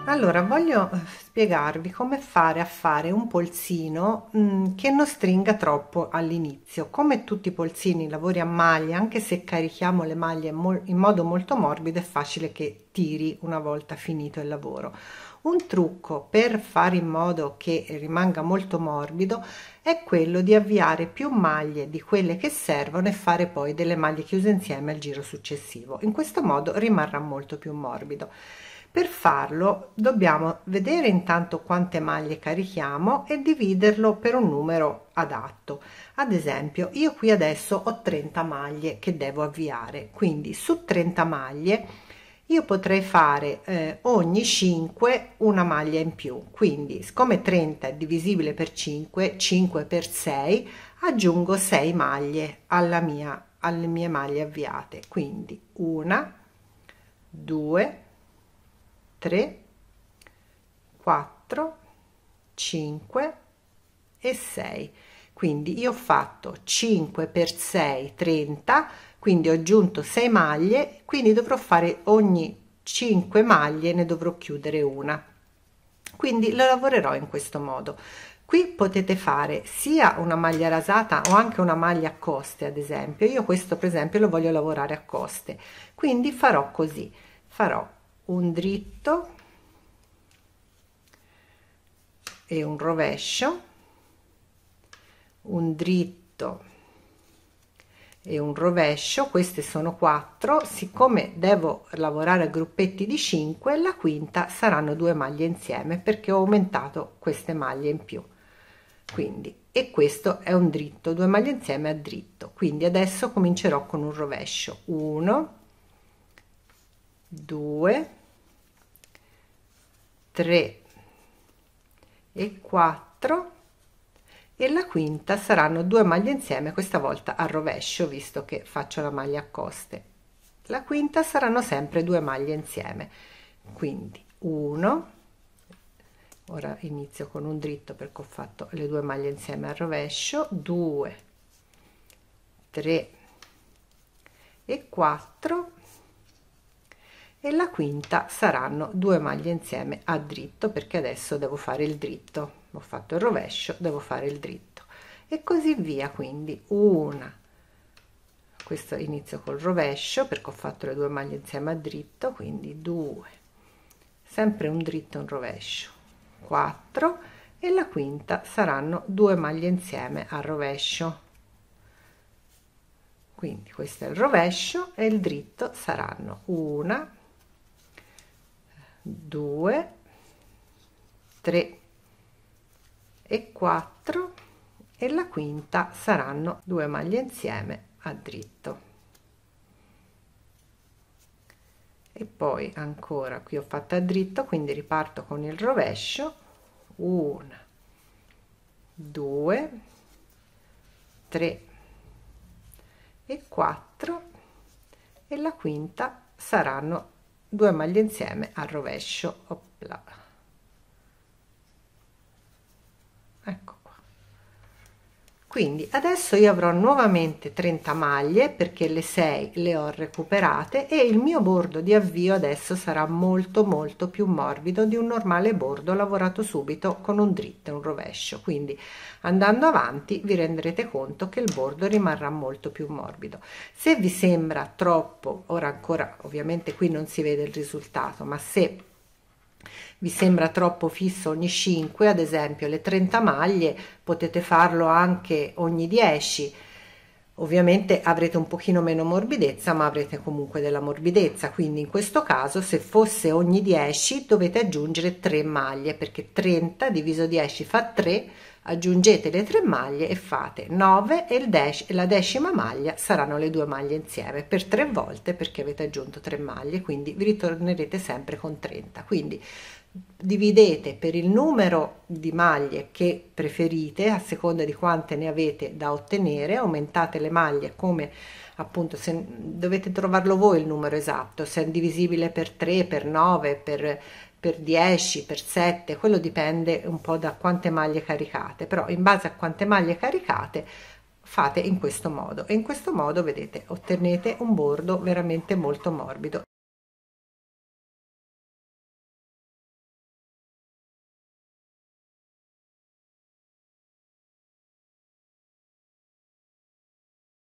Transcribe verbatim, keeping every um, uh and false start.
Allora, voglio eh, spiegarvi come fare a fare un polsino mh, che non stringa troppo all'inizio. Come tutti i polsini lavori a maglia, anche se carichiamo le maglie mol- in modo molto morbido, è facile che tiri una volta finito il lavoro. Un trucco per fare in modo che rimanga molto morbido è quello di avviare più maglie di quelle che servono e fare poi delle maglie chiuse insieme al giro successivo. In questo modo rimarrà molto più morbido. Per farlo dobbiamo vedere intanto quante maglie carichiamo e dividerlo per un numero adatto. Ad esempio, io qui adesso ho trenta maglie che devo avviare, quindi su trenta maglie io potrei fare eh, ogni cinque una maglia in più. Quindi, siccome trenta è divisibile per cinque, cinque per sei, aggiungo sei maglie alla mia, alle mie maglie avviate. Quindi una, due, tre, quattro, cinque e sei. Quindi io ho fatto cinque per sei, trenta, quindi ho aggiunto sei maglie, quindi dovrò fare ogni cinque maglie, ne dovrò chiudere una. Quindi lo lavorerò in questo modo. Qui potete fare sia una maglia rasata o anche una maglia a coste, ad esempio. Io questo per esempio lo voglio lavorare a coste, quindi farò così: farò un dritto e un rovescio, un dritto e un rovescio. Queste sono quattro. Siccome devo lavorare a gruppetti di cinque, la quinta saranno due maglie insieme perché ho aumentato queste maglie in più. Quindi, e questo è un dritto, due maglie insieme a dritto. Quindi adesso comincerò con un rovescio: uno, due, tre e quattro, e la quinta saranno due maglie insieme, questa volta a rovescio, visto che faccio la maglia a coste. La quinta saranno sempre due maglie insieme, quindi uno, ora inizio con un dritto perché ho fatto le due maglie insieme a rovescio, due, tre e quattro, e la quinta saranno due maglie insieme a dritto perché adesso devo fare il dritto. Ho fatto il rovescio, devo fare il dritto e così via. Quindi una, questo inizio col rovescio perché ho fatto le due maglie insieme a dritto, quindi due, sempre un dritto e un rovescio, quattro, e la quinta saranno due maglie insieme a rovescio. Quindi questo è il rovescio e il dritto saranno una, due, tre e quattro, e la quinta saranno due maglie insieme a dritto. E poi ancora qui ho fatto a dritto, quindi riparto con il rovescio: una, due, tre e quattro, e la quinta saranno due maglie insieme al rovescio. Opla. Ecco qua. Quindi adesso io avrò nuovamente trenta maglie perché le sei le ho recuperate e il mio bordo di avvio adesso sarà molto molto più morbido di un normale bordo lavorato subito con un dritto e un rovescio. Quindi andando avanti vi renderete conto che il bordo rimarrà molto più morbido. Se vi sembra troppo, ora ancora ovviamente qui non si vede il risultato, ma se vi sembra troppo fisso ogni cinque, ad esempio le trenta maglie, potete farlo anche ogni dieci. Ovviamente avrete un pochino meno morbidezza, ma avrete comunque della morbidezza. Quindi in questo caso, se fosse ogni dieci, dovete aggiungere tre maglie, perché trenta diviso dieci fa tre, aggiungete le tre maglie e fate nove, e il dec- la decima maglia saranno le due maglie insieme per tre volte perché avete aggiunto tre maglie, quindi vi ritornerete sempre con trenta. Quindi dividete per il numero di maglie che preferite a seconda di quante ne avete da ottenere, aumentate le maglie come appunto, se dovete trovarlo voi il numero esatto, se è divisibile per tre, per nove, per per dieci, per sette, quello dipende un po' da quante maglie caricate, però in base a quante maglie caricate fate in questo modo, e in questo modo vedete ottenete un bordo veramente molto morbido.